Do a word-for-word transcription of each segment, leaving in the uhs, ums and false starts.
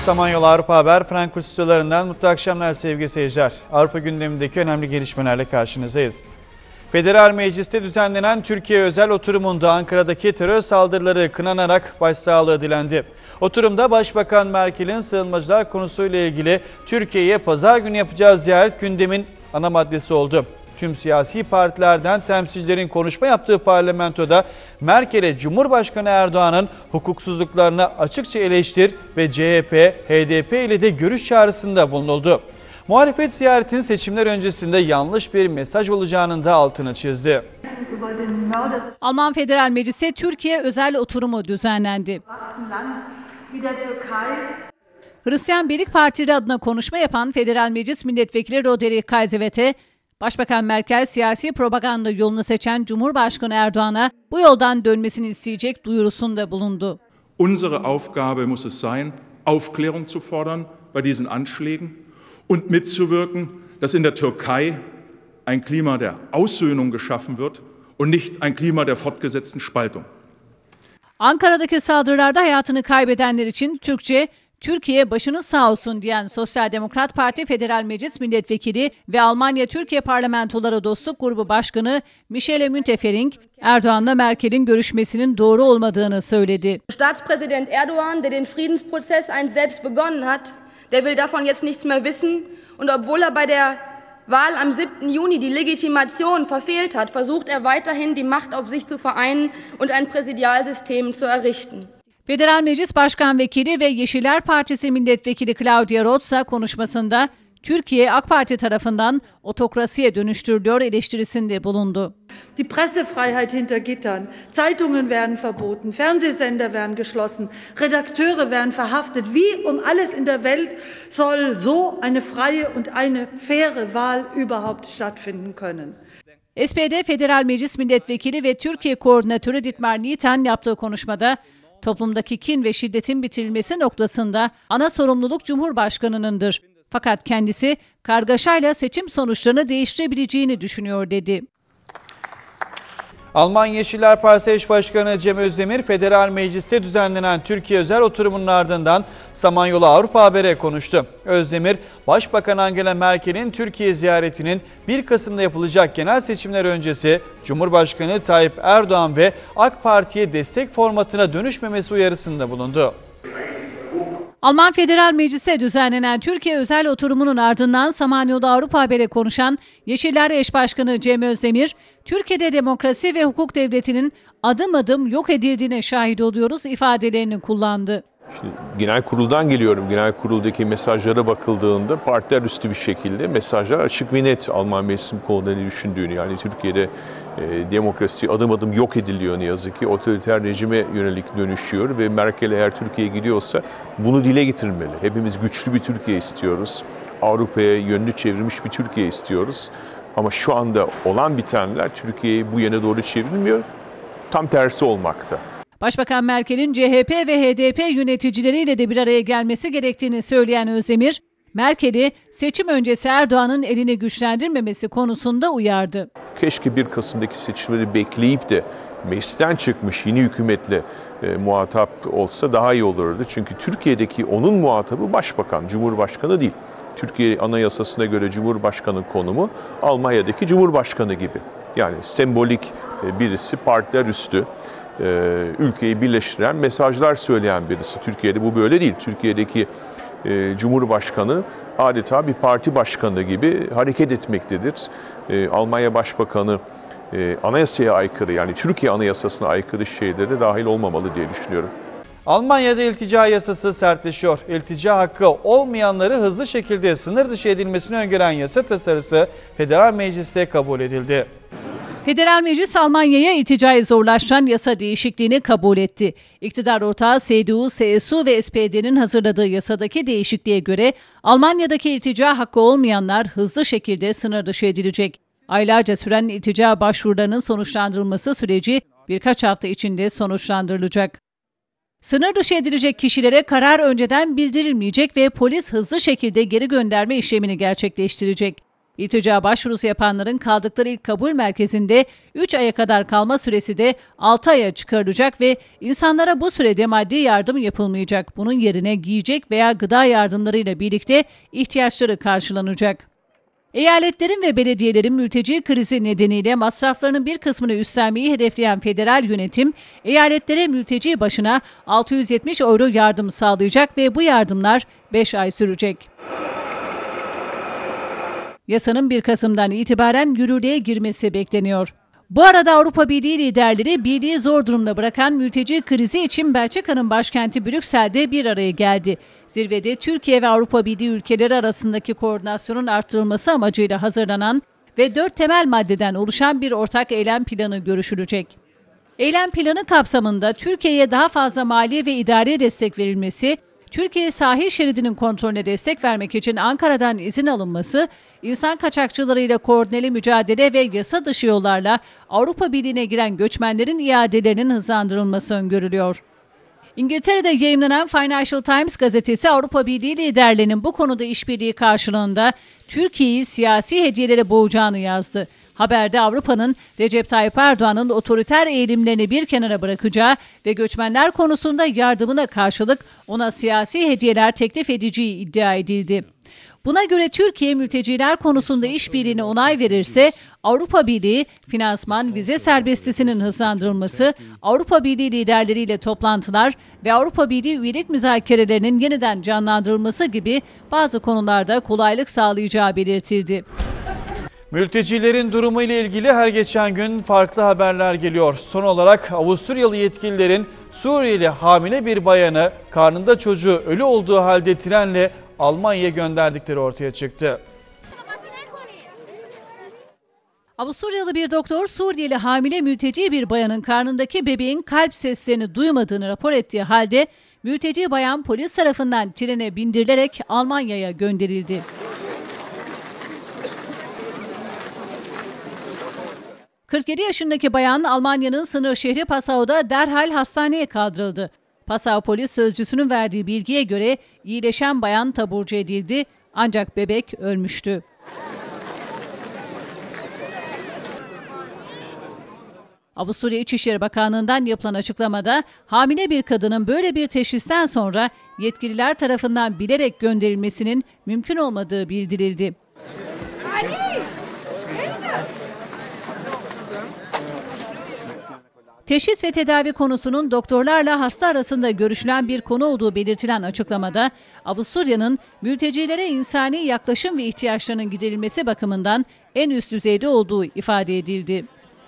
Samanyolu Avrupa Haber Frankfurt stüdyolarından mutlu akşamlar sevgili seyirciler. Avrupa gündemindeki önemli gelişmelerle karşınızdayız. Federal Meclis'te düzenlenen Türkiye özel oturumunda Ankara'daki terör saldırıları kınanarak başsağlığı dilendi. Oturumda Başbakan Merkel'in sığınmacılar konusuyla ilgili Türkiye'ye pazar günü yapacağı ziyaret gündemin ana maddesi oldu. Tüm siyasi partilerden temsilcilerin konuşma yaptığı parlamentoda Merkel'e Cumhurbaşkanı Erdoğan'ın hukuksuzluklarına açıkça eleştir ve C H P, H D P ile de görüş çağrısında bulunuldu. Muhalefet ziyaretin seçimler öncesinde yanlış bir mesaj olacağının da altını çizdi. Alman Federal Meclis'te Türkiye özel oturumu düzenlendi. Hristiyan Birlik Partili adına konuşma yapan Federal Meclis Milletvekili Roderick Kaiserwetter, Başbakan Merkel siyasi propaganda yolunu seçen Cumhurbaşkanı Erdoğan'a bu yoldan dönmesini isteyecek duyurusunda bulundu. Unsere Aufgabe muss es sein, Aufklärung zu fordern bei diesen Anschlägen und mitzuwirken, dass in der Türkei ein Klima der Aussöhnung geschaffen wird und nicht ein Klima der fortgesetzten Spaltung. Ankara'daki saldırılarda hayatını kaybedenler için Türkçe, Türkiye başınız sağ olsun diyen Sosyal Demokrat Parti Federal Meclis Milletvekili ve Almanya-Türkiye Parlamentoları Dostluk Grubu Başkanı Michele Müntefering, Erdoğan'la Merkel'in görüşmesinin doğru olmadığını söyledi. Staatspräsident Erdoğan, der den Friedensprozess einst selbst begonnen hat, der will davon jetzt nichts mehr wissen und obwohl er bei der Wahl am siebten Juni die Legitimation verfehlt hat, versucht er weiterhin die Macht auf sich zu vereinen und ein Präsidialsystem zu errichten. Federal Meclis Başkan Vekili ve Yeşiller Partisi Milletvekili Claudia Roth konuşmasında Türkiye AK Parti tarafından otokrasiye dönüştürülüyor eleştirisinde bulundu. Die Pressefreiheit hinter Gittern, Zeitungen werden verboten, Fernsehsender werden geschlossen, Redakteure werden verhaftet. Wie um alles in der Welt soll so eine freie und eine faire Wahl überhaupt stattfinden können? S P D Federal Meclis Milletvekili ve Türkiye Koordinatörü Dietmar Nieten yaptığı konuşmada toplumdaki kin ve şiddetin bitirilmesi noktasında ana sorumluluk Cumhurbaşkanınındır. Fakat kendisi kargaşayla seçim sonuçlarını değiştirebileceğini düşünüyor dedi. Alman Yeşiller Partisi Eş Başkanı Cem Özdemir, Federal Meclis'te düzenlenen Türkiye özel oturumunun ardından Samanyolu Avrupa Haber'e konuştu. Özdemir, Başbakan Angela Merkel'in Türkiye ziyaretinin bir Kasım'da yapılacak genel seçimler öncesi Cumhurbaşkanı Tayyip Erdoğan ve AK Parti'ye destek formatına dönüşmemesi uyarısında bulundu. Alman Federal Meclis'te düzenlenen Türkiye özel oturumunun ardından Samanyolu Avrupa Haber'e konuşan Yeşiller Eş Başkanı Cem Özdemir, Türkiye'de demokrasi ve hukuk devletinin adım adım yok edildiğine şahit oluyoruz ifadelerini kullandı. Şimdi genel kuruldan geliyorum. Genel kuruldaki mesajlara bakıldığında partiler üstü bir şekilde mesajlar açık ve net Alman meclisin konuda ne düşündüğünü. Yani Türkiye'de e, demokrasi adım adım yok ediliyor ne yazık ki. Otoriter rejime yönelik dönüşüyor ve Merkel eğer Türkiye'ye gidiyorsa bunu dile getirmeli. Hepimiz güçlü bir Türkiye istiyoruz. Avrupa'ya yönünü çevirmiş bir Türkiye istiyoruz. Ama şu anda olan bitenler Türkiye'yi bu yöne doğru çevirmiyor. Tam tersi olmakta. Başbakan Merkel'in C H P ve H D P yöneticileriyle de bir araya gelmesi gerektiğini söyleyen Özdemir, Merkel'i seçim öncesi Erdoğan'ın elini güçlendirmemesi konusunda uyardı. Keşke bir Kasım'daki seçimleri bekleyip de meclisten çıkmış yeni hükümetle e, muhatap olsa daha iyi olurdu. Çünkü Türkiye'deki onun muhatabı başbakan, cumhurbaşkanı değil. Türkiye Anayasası'na göre Cumhurbaşkanı konumu Almanya'daki Cumhurbaşkanı gibi. Yani sembolik birisi, partiler üstü. Ülkeyi birleştiren mesajlar söyleyen birisi. Türkiye'de bu böyle değil. Türkiye'deki e, Cumhurbaşkanı adeta bir parti başkanı gibi hareket etmektedir. E, Almanya Başbakanı e, anayasaya aykırı, yani Türkiye Anayasası'na aykırı şeylere dahil olmamalı diye düşünüyorum. Almanya'da iltica yasası sertleşiyor. İltica hakkı olmayanları hızlı şekilde sınır dışı edilmesini öngören yasa tasarısı Federal Meclis'te kabul edildi. Federal Meclis Almanya'ya ilticayı zorlaştıran yasa değişikliğini kabul etti. İktidar ortağı C D U, C S U ve S P D'nin hazırladığı yasadaki değişikliğe göre Almanya'daki iltica hakkı olmayanlar hızlı şekilde sınır dışı edilecek. Aylarca süren iltica başvurularının sonuçlandırılması süreci birkaç hafta içinde sonuçlandırılacak. Sınır dışı edilecek kişilere karar önceden bildirilmeyecek ve polis hızlı şekilde geri gönderme işlemini gerçekleştirecek. İltica başvurusu yapanların kaldıkları ilk kabul merkezinde üç aya kadar kalma süresi de altı aya çıkarılacak ve insanlara bu sürede maddi yardım yapılmayacak. Bunun yerine giyecek veya gıda yardımlarıyla birlikte ihtiyaçları karşılanacak. Eyaletlerin ve belediyelerin mülteci krizi nedeniyle masraflarının bir kısmını üstlenmeyi hedefleyen federal yönetim, eyaletlere mülteci başına altı yüz yetmiş euro yardım sağlayacak ve bu yardımlar beş ay sürecek. Yasanın bir Kasım'dan itibaren yürürlüğe girmesi bekleniyor. Bu arada Avrupa Birliği liderleri birliği zor durumda bırakan mülteci krizi için Belçika'nın başkenti Brüksel'de bir araya geldi. Zirvede Türkiye ve Avrupa Birliği ülkeleri arasındaki koordinasyonun arttırılması amacıyla hazırlanan ve dört temel maddeden oluşan bir ortak eylem planı görüşülecek. Eylem planı kapsamında Türkiye'ye daha fazla mali ve idari destek verilmesi, Türkiye sahil şeridinin kontrolüne destek vermek için Ankara'dan izin alınması, insan kaçakçılarıyla koordineli mücadele ve yasa dışı yollarla Avrupa Birliği'ne giren göçmenlerin iadelerinin hızlandırılması öngörülüyor. İngiltere'de yayımlanan Financial Times gazetesi Avrupa Birliği liderlerinin bu konuda işbirliği karşılığında Türkiye'yi siyasi hediyelere boğacağını yazdı. Haberde Avrupa'nın Recep Tayyip Erdoğan'ın otoriter eğilimlerini bir kenara bırakacağı ve göçmenler konusunda yardımına karşılık ona siyasi hediyeler teklif edeceği iddia edildi. Buna göre Türkiye mülteciler konusunda işbirliğine onay verirse Avrupa Birliği finansman vize serbestisinin hızlandırılması, Avrupa Birliği liderleriyle toplantılar ve Avrupa Birliği üyelik müzakerelerinin yeniden canlandırılması gibi bazı konularda kolaylık sağlayacağı belirtildi. Mültecilerin durumu ile ilgili her geçen gün farklı haberler geliyor. Son olarak Avusturyalı yetkililerin Suriyeli hamile bir bayanı karnında çocuğu ölü olduğu halde trenle Almanya'ya gönderdikleri ortaya çıktı. Avusturyalı bir doktor Suriyeli hamile mülteci bir bayanın karnındaki bebeğin kalp seslerini duymadığını rapor ettiği halde mülteci bayan polis tarafından trene bindirilerek Almanya'ya gönderildi. kırk yedi yaşındaki bayan Almanya'nın sınır şehri Passau'da derhal hastaneye kaldırıldı. Passau polis sözcüsünün verdiği bilgiye göre iyileşen bayan taburcu edildi ancak bebek ölmüştü. Avusturya İçişleri Bakanlığı'ndan yapılan açıklamada hamile bir kadının böyle bir teşhisten sonra yetkililer tarafından bilerek gönderilmesinin mümkün olmadığı bildirildi. Teşhis ve tedavi konusunun doktorlarla hasta arasında görüşülen bir konu olduğu belirtilen açıklamada, Avusturya'nın mültecilere insani yaklaşım ve ihtiyaçlarının giderilmesi bakımından en üst düzeyde olduğu ifade edildi.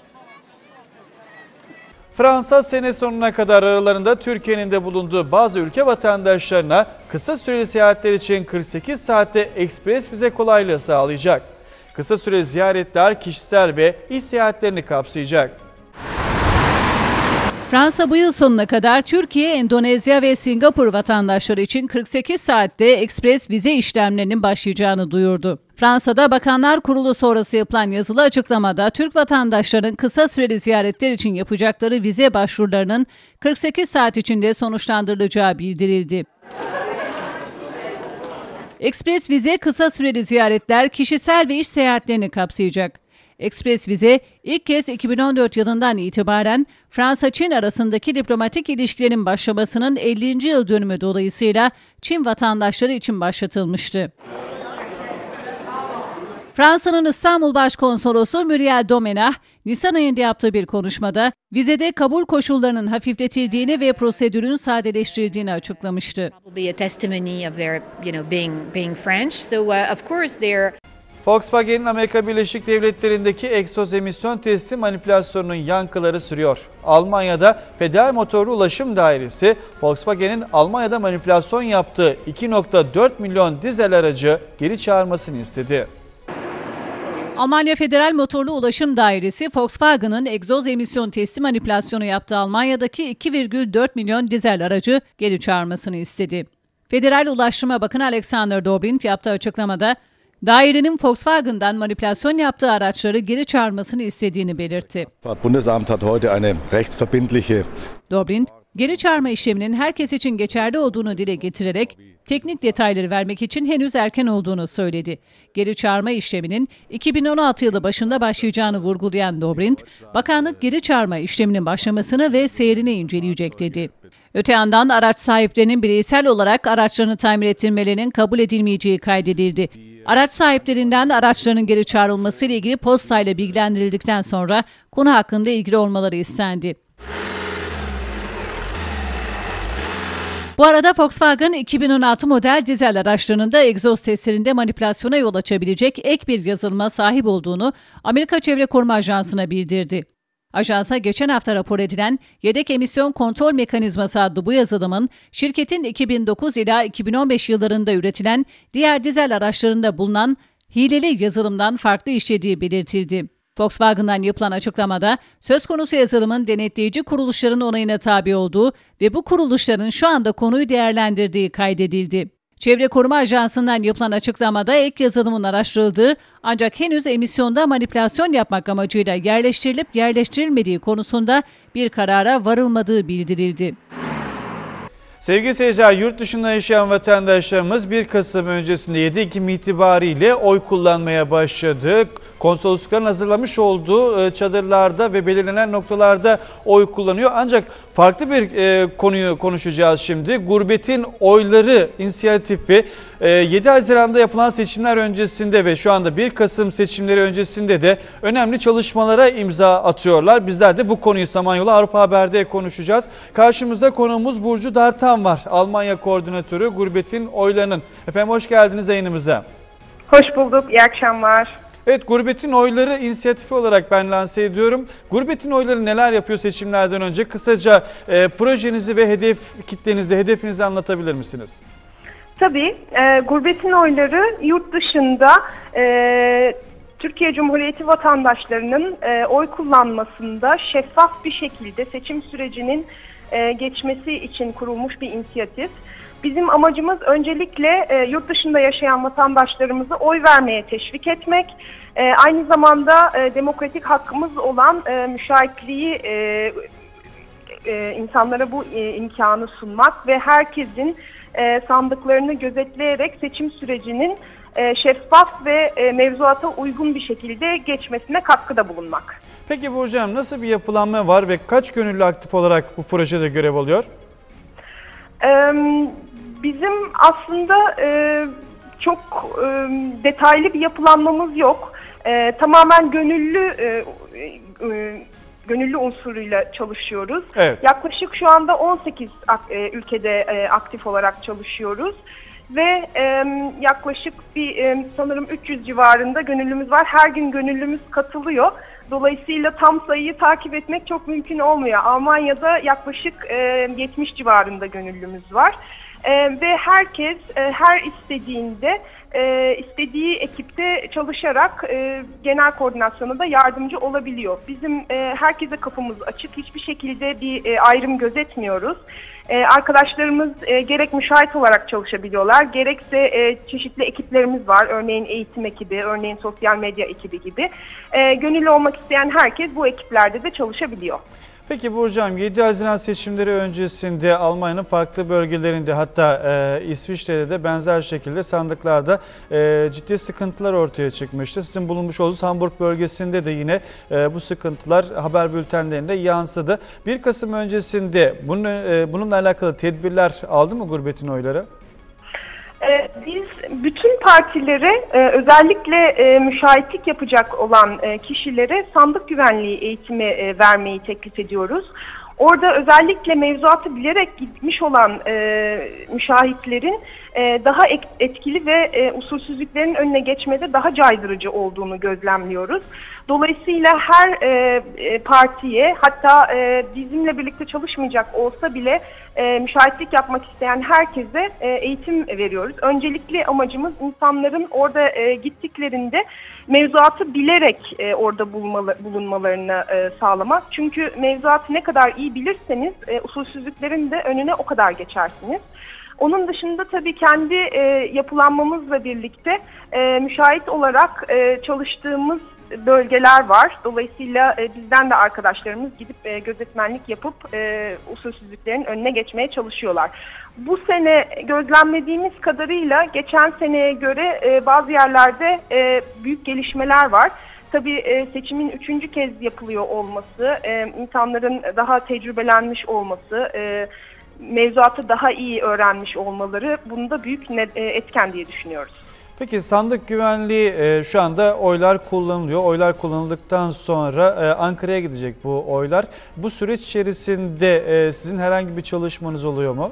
Fransa sene sonuna kadar aralarında Türkiye'nin de bulunduğu bazı ülke vatandaşlarına kısa süreli seyahatler için kırk sekiz saatte ekspres vize kolaylığı sağlayacak. Kısa süreli ziyaretler kişisel ve iş seyahatlerini kapsayacak. Fransa bu yıl sonuna kadar Türkiye, Endonezya ve Singapur vatandaşları için kırk sekiz saatte ekspres vize işlemlerinin başlayacağını duyurdu. Fransa'da Bakanlar Kurulu sonrası yapılan yazılı açıklamada Türk vatandaşlarının kısa süreli ziyaretler için yapacakları vize başvurularının kırk sekiz saat içinde sonuçlandırılacağı bildirildi. Ekspres vize kısa süreli ziyaretler kişisel ve iş seyahatlerini kapsayacak. Ekspres vize ilk kez iki bin on dört yılından itibaren Fransa-Çin arasındaki diplomatik ilişkilerin başlamasının ellinci yıl dönümü dolayısıyla Çin vatandaşları için başlatılmıştı. Fransa'nın İstanbul Başkonsolosu Muriel Domenach, Nisan ayında yaptığı bir konuşmada vizede kabul koşullarının hafifletildiğini ve prosedürün sadeleştirildiğini açıklamıştı. Volkswagen'in Amerika Birleşik Devletleri'ndeki egzoz emisyon testi manipülasyonunun yankıları sürüyor. Almanya'da Federal Motorlu Ulaşım Dairesi, Volkswagen'in Almanya'da manipülasyon yaptığı iki nokta dört milyon dizel aracı geri çağırmasını istedi. Almanya Federal Motorlu Ulaşım Dairesi, Volkswagen'ın egzoz emisyon testi manipülasyonu yaptığı Almanya'daki iki virgül dört milyon dizel aracı geri çağırmasını istedi. Federal Ulaştırma Bakanı Alexander Dobrindt yaptığı açıklamada, dairenin Volkswagen'dan manipülasyon yaptığı araçları geri çağırmasını istediğini belirtti. Das Bundesamt hat heute eine rechtsverbindliche Dobrindt, Geri çağırma işleminin herkes için geçerli olduğunu dile getirerek teknik detayları vermek için henüz erken olduğunu söyledi. Geri çağırma işleminin iki bin on altı yılı başında başlayacağını vurgulayan Dobrindt, bakanlık geri çağırma işleminin başlamasını ve seyrini inceleyecek dedi. Öte yandan araç sahiplerinin bireysel olarak araçlarını tamir ettirmelerinin kabul edilmeyeceği kaydedildi. Araç sahiplerinden araçlarının geri çağrılması ile ilgili postayla bilgilendirildikten sonra konu hakkında ilgili olmaları istendi. Bu arada Volkswagen iki bin on altı model dizel araçlarının da egzoz testlerinde manipülasyona yol açabilecek ek bir yazılıma sahip olduğunu Amerika Çevre Koruma Ajansı'na bildirdi. Ajansa geçen hafta rapor edilen yedek emisyon kontrol mekanizması adlı bu yazılımın şirketin iki bin dokuz ila iki bin on beş yıllarında üretilen diğer dizel araçlarında bulunan hileli yazılımdan farklı işlediği belirtildi. Volkswagen'dan yapılan açıklamada söz konusu yazılımın denetleyici kuruluşların onayına tabi olduğu ve bu kuruluşların şu anda konuyu değerlendirdiği kaydedildi. Çevre Koruma Ajansı'ndan yapılan açıklamada ek yazılımın araştırıldığı ancak henüz emisyonda manipülasyon yapmak amacıyla yerleştirilip yerleştirilmediği konusunda bir karara varılmadığı bildirildi. Sevgili seyirciler, yurt dışında yaşayan vatandaşlarımız bir Kasım öncesinde yedi Ekim itibariyle oy kullanmaya başladı. Konsoloslukların hazırlamış olduğu çadırlarda ve belirlenen noktalarda oy kullanıyor. Ancak farklı bir konuyu konuşacağız şimdi. Gurbetin Oyları inisiyatifi yedi Haziran'da yapılan seçimler öncesinde ve şu anda bir Kasım seçimleri öncesinde de önemli çalışmalara imza atıyorlar. Bizler de bu konuyu Samanyolu Avrupa Haber'de konuşacağız. Karşımızda konuğumuz Burcu Dartan var. Almanya koordinatörü Gurbetin Oyları'nın. Efendim hoş geldiniz yayınımıza. Hoş bulduk, iyi akşamlar. Evet, Gurbetin Oyları inisiyatifi olarak ben lanse ediyorum. Gurbetin Oyları neler yapıyor seçimlerden önce? Kısaca e, projenizi ve hedef kitlenizi, hedefinizi anlatabilir misiniz? Tabii, e, Gurbetin Oyları yurt dışında e, Türkiye Cumhuriyeti vatandaşlarının e, oy kullanmasında şeffaf bir şekilde seçim sürecinin e, geçmesi için kurulmuş bir inisiyatif. Bizim amacımız öncelikle e, yurt dışında yaşayan vatandaşlarımızı oy vermeye teşvik etmek, e, aynı zamanda e, demokratik hakkımız olan e, müşahitliği e, e, insanlara bu e, imkanı sunmak ve herkesin e, sandıklarını gözetleyerek seçim sürecinin e, şeffaf ve e, mevzuata uygun bir şekilde geçmesine katkıda bulunmak. Peki Burcu Hanım, nasıl bir yapılanma var ve kaç gönüllü aktif olarak bu projede görev alıyor? Bizim aslında çok detaylı bir yapılanmamız yok. Tamamen gönüllü gönüllü unsuruyla çalışıyoruz. Evet. Yaklaşık şu anda on sekiz ülkede aktif olarak çalışıyoruz. Ve yaklaşık bir sanırım üç yüz civarında gönüllümüz var. Her gün gönüllümüz katılıyor. Dolayısıyla tam sayıyı takip etmek çok mümkün olmuyor. Almanya'da yaklaşık e, yetmiş civarında gönüllümüz var. E, ve herkes e, her istediğinde e, istediği ekipte çalışarak e, genel koordinasyona da yardımcı olabiliyor. Bizim e, herkese kapımız açık. Hiçbir şekilde bir e, ayrım gözetmiyoruz. Ee, arkadaşlarımız e, gerek müşahit olarak çalışabiliyorlar, gerekse e, çeşitli ekiplerimiz var. Örneğin eğitim ekibi, örneğin sosyal medya ekibi gibi. E, gönüllü olmak isteyen herkes bu ekiplerde de çalışabiliyor. Peki Burcu Hanım, yedi Haziran seçimleri öncesinde Almanya'nın farklı bölgelerinde, hatta e, İsviçre'de de benzer şekilde sandıklarda e, ciddi sıkıntılar ortaya çıkmıştı. Sizin bulunmuş olduğunuz Hamburg bölgesinde de yine e, bu sıkıntılar haber bültenlerinde yansıdı. bir Kasım öncesinde bunun, e, bununla alakalı tedbirler aldı mı Gurbetin Oyları? Biz bütün partilere, özellikle müşahitlik yapacak olan kişilere sandık güvenliği eğitimi vermeyi teklif ediyoruz. Orada özellikle mevzuatı bilerek gitmiş olan müşahitlerin daha etkili ve usulsüzlüklerin önüne geçmede daha caydırıcı olduğunu gözlemliyoruz. Dolayısıyla her partiye, hatta bizimle birlikte çalışmayacak olsa bile müşahitlik yapmak isteyen herkese eğitim veriyoruz. Öncelikli amacımız insanların orada gittiklerinde mevzuatı bilerek orada bulunmalarını sağlamak. Çünkü mevzuatı ne kadar iyi bilirseniz usulsüzlüklerin de önüne o kadar geçersiniz. Onun dışında tabii kendi yapılanmamızla birlikte müşahit olarak çalıştığımız bölgeler var. Dolayısıyla e, bizden de arkadaşlarımız gidip e, gözetmenlik yapıp e, usulsüzlüklerin önüne geçmeye çalışıyorlar. Bu sene gözlemlediğimiz kadarıyla geçen seneye göre e, bazı yerlerde e, büyük gelişmeler var. Tabii e, seçimin üçüncü kez yapılıyor olması, e, insanların daha tecrübelenmiş olması, e, mevzuatı daha iyi öğrenmiş olmaları bunda büyük ne, e, etken diye düşünüyoruz. Peki sandık güvenliği e, şu anda oylar kullanılıyor. Oylar kullanıldıktan sonra e, Ankara'ya gidecek bu oylar. Bu süreç içerisinde e, sizin herhangi bir çalışmanız oluyor mu?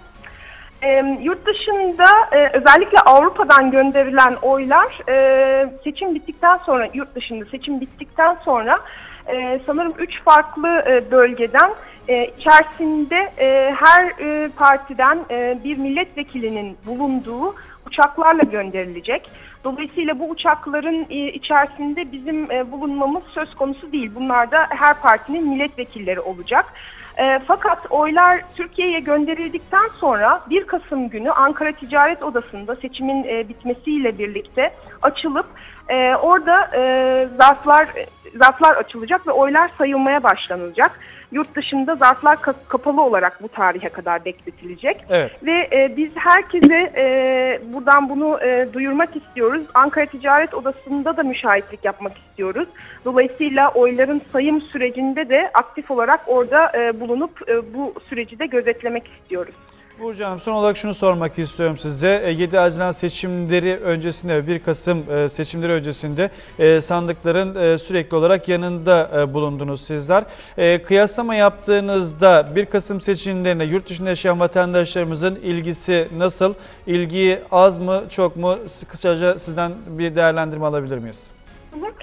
E, yurt dışında e, özellikle Avrupa'dan gönderilen oylar e, seçim bittikten sonra, yurt dışında seçim bittikten sonra e, sanırım üç farklı e, bölgeden e, içerisinde e, her e, partiden e, bir milletvekilinin bulunduğu uçaklarla gönderilecek. Dolayısıyla bu uçakların e, içerisinde bizim e, bulunmamız söz konusu değil. Bunlar da her partinin milletvekilleri olacak. E, fakat oylar Türkiye'ye gönderildikten sonra bir Kasım günü Ankara Ticaret Odası'nda seçimin e, bitmesiyle birlikte açılıp e, orada e, zarflar zarflar açılacak ve oylar sayılmaya başlanılacak. Yurt dışında zarflar kapalı olarak bu tarihe kadar bekletilecek. Evet. Ve e, biz herkese e, buradan bunu e, duyurmak istiyoruz. Ankara Ticaret Odası'nda da müşahitlik yapmak istiyoruz. Dolayısıyla oyların sayım sürecinde de aktif olarak orada e, bulunup e, bu süreci de gözetlemek istiyoruz. Burcu Hanım, son olarak şunu sormak istiyorum size. yedi Haziran seçimleri öncesinde ve bir Kasım seçimleri öncesinde sandıkların sürekli olarak yanında bulundunuz sizler. Kıyaslama yaptığınızda bir Kasım seçimlerine yurt dışında yaşayan vatandaşlarımızın ilgisi nasıl? İlgi az mı, çok mu? Kısaca sizden bir değerlendirme alabilir miyiz? Hı hı.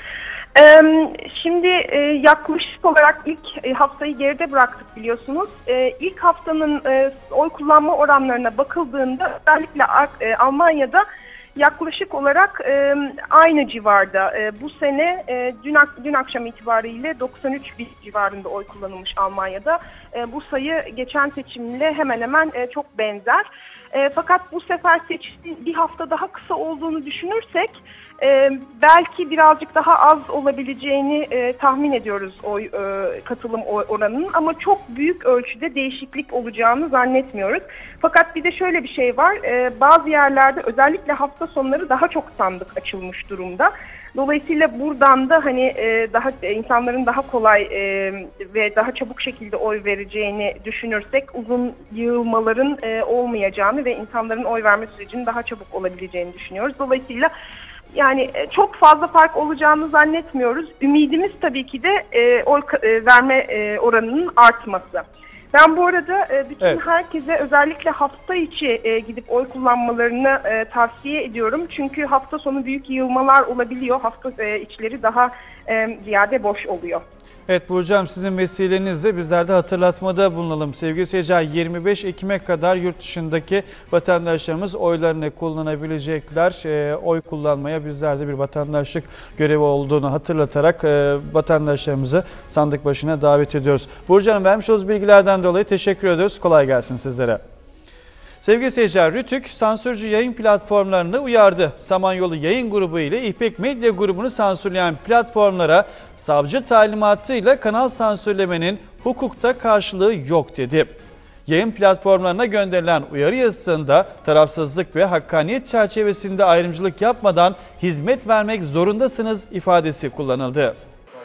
Şimdi yaklaşık olarak ilk haftayı geride bıraktık biliyorsunuz. İlk haftanın oy kullanma oranlarına bakıldığında özellikle Almanya'da yaklaşık olarak aynı civarda. Bu sene dün, dün akşam itibariyle doksan üç bin civarında oy kullanılmış Almanya'da. Bu sayı geçen seçimle hemen hemen çok benzer. Fakat bu sefer seçimin bir hafta daha kısa olduğunu düşünürsek Ee, belki birazcık daha az olabileceğini e, tahmin ediyoruz oy e, katılım oy oranının, ama çok büyük ölçüde değişiklik olacağını zannetmiyoruz. Fakat bir de şöyle bir şey var, e, bazı yerlerde özellikle hafta sonları daha çok sandık açılmış durumda. Dolayısıyla buradan da hani e, daha e, insanların daha kolay e, ve daha çabuk şekilde oy vereceğini düşünürsek uzun yığılmaların e, olmayacağını ve insanların oy verme sürecinin daha çabuk olabileceğini düşünüyoruz. Dolayısıyla yani çok fazla fark olacağını zannetmiyoruz. Ümidimiz tabii ki de e, oy e, verme e, oranının artması. Ben bu arada e, bütün evet. herkese özellikle hafta içi e, gidip oy kullanmalarını e, tavsiye ediyorum. Çünkü hafta sonu büyük yığılmalar olabiliyor. Hafta e, içleri daha e, ziyade boş oluyor. Evet Burcu Hanım, sizin vesilenizle bizler de hatırlatmada bulunalım. Sevgili seyirciler, yirmi beş Ekim'e kadar yurt dışındaki vatandaşlarımız oylarını kullanabilecekler. E, oy kullanmaya bizler de bir vatandaşlık görevi olduğunu hatırlatarak e, vatandaşlarımızı sandık başına davet ediyoruz. Burcu Hanım, vermiş olduğunuz bilgilerden dolayı teşekkür ediyoruz. Kolay gelsin sizlere. Sevgili seyirciler, Rütük sansürcü yayın platformlarını uyardı. Samanyolu Yayın Grubu ile İpek Medya Grubu'nu sansürleyen platformlara savcı talimatıyla kanal sansürlemenin hukukta karşılığı yok dedi. Yayın platformlarına gönderilen uyarı yazısında tarafsızlık ve hakkaniyet çerçevesinde ayrımcılık yapmadan hizmet vermek zorundasınız ifadesi kullanıldı.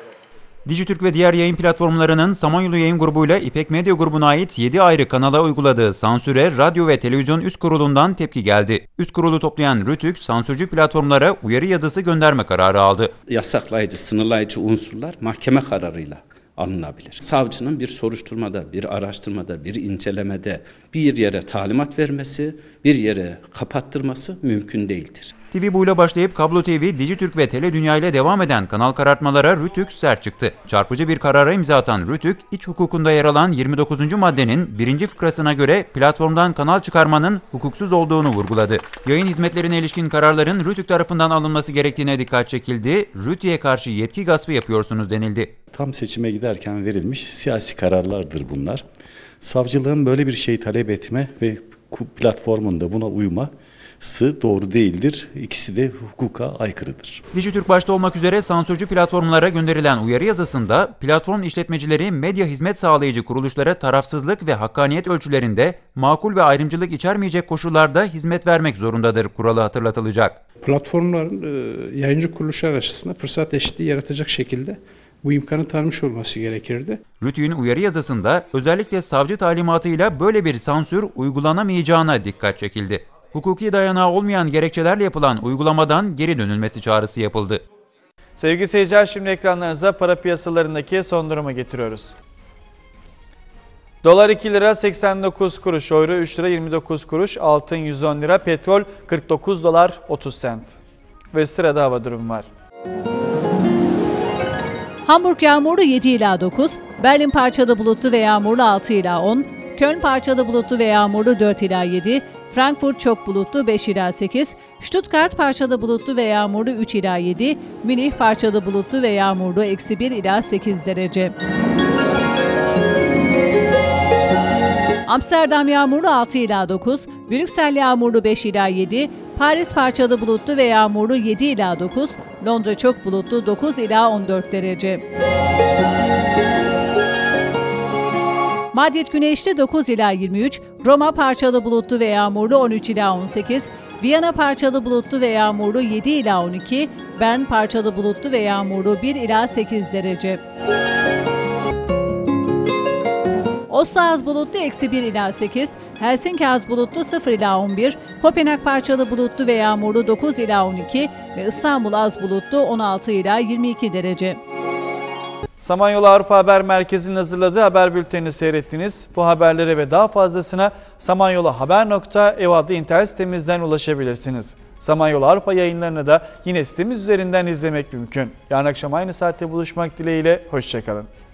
Dijitürk ve diğer yayın platformlarının Samanyolu Yayın Grubu ile İpek Medya Grubu'na ait yedi ayrı kanala uyguladığı sansüre Radyo ve Televizyon Üst Kurulu'ndan tepki geldi. Üst Kurulu toplayan Rütük, sansürcü platformlara uyarı yazısı gönderme kararı aldı. Yasaklayıcı, sınırlayıcı unsurlar mahkeme kararıyla alınabilir. Savcının bir soruşturmada, bir araştırmada, bir incelemede bir yere talimat vermesi, bir yere kapattırması mümkün değildir. T V Bu'yla başlayıp Kablo T V, Dijitürk ve Teledünya ile devam eden kanal karartmalara Rütük sert çıktı. Çarpıcı bir karara imza atan Rütük, iç hukukunda yer alan yirmi dokuzuncu maddenin birinci fıkrasına göre platformdan kanal çıkarmanın hukuksuz olduğunu vurguladı. Yayın hizmetlerine ilişkin kararların Rütük tarafından alınması gerektiğine dikkat çekildi. Rütük'e karşı yetki gaspı yapıyorsunuz denildi. Tam seçime giderken verilmiş siyasi kararlardır bunlar. Savcılığın böyle bir şeyi talep etme ve platformunda buna uyma doğru değildir. İkisi de hukuka aykırıdır. Dijitürk başta olmak üzere sansürcü platformlara gönderilen uyarı yazısında platform işletmecileri medya hizmet sağlayıcı kuruluşlara tarafsızlık ve hakkaniyet ölçülerinde makul ve ayrımcılık içermeyecek koşullarda hizmet vermek zorundadır kuralı hatırlatılacak. Platformların yayıncı kuruluşlar açısından fırsat eşitliği yaratacak şekilde bu imkanı tanımış olması gerekirdi. RTÜK'ün uyarı yazısında özellikle savcı talimatıyla böyle bir sansür uygulanamayacağına dikkat çekildi. Hukuki dayanağı olmayan gerekçelerle yapılan uygulamadan geri dönülmesi çağrısı yapıldı. Sevgili seyirciler, şimdi ekranlarınıza para piyasalarındaki son durumu getiriyoruz. Dolar iki lira seksen dokuz kuruş, euro üç lira yirmi dokuz kuruş, altın yüz on lira, petrol kırk dokuz dolar otuz sent. Ve sırada hava durumu var. Hamburg yağmurlu yedi ila dokuz, Berlin parçalı bulutlu ve yağmurlu altı ila on, Köln parçalı bulutlu ve yağmurlu dört ila yedi, Frankfurt çok bulutlu beş ila sekiz, Stuttgart parçalı bulutlu ve yağmurlu üç ila yedi, Münih parçalı bulutlu ve yağmurlu eksi bir ila sekiz derece. Amsterdam yağmurlu altı ila dokuz, Brüksel yağmurlu beş ila yedi, Paris parçalı bulutlu ve yağmurlu yedi ila dokuz, Londra çok bulutlu dokuz ila on dört derece. Madrid güneşli dokuz ila yirmi üç, Roma parçalı bulutlu ve yağmurlu on üç ila on sekiz, Viyana parçalı bulutlu ve yağmurlu yedi ila on iki, Bern parçalı bulutlu ve yağmurlu bir ila sekiz derece. Oslo az bulutlu eksi bir ila sekiz, Helsinki az bulutlu sıfır ila on bir, Kopenhag parçalı bulutlu ve yağmurlu dokuz ila on iki ve İstanbul az bulutlu on altı ila yirmi iki derece. Samanyolu Avrupa Haber Merkezi'nin hazırladığı haber bültenini seyrettiniz. Bu haberlere ve daha fazlasına samanyoluhaber nokta e u adlı internet sitemizden ulaşabilirsiniz. Samanyolu Avrupa yayınlarını da yine sitemiz üzerinden izlemek mümkün. Yarın akşam aynı saatte buluşmak dileğiyle, hoşça kalın.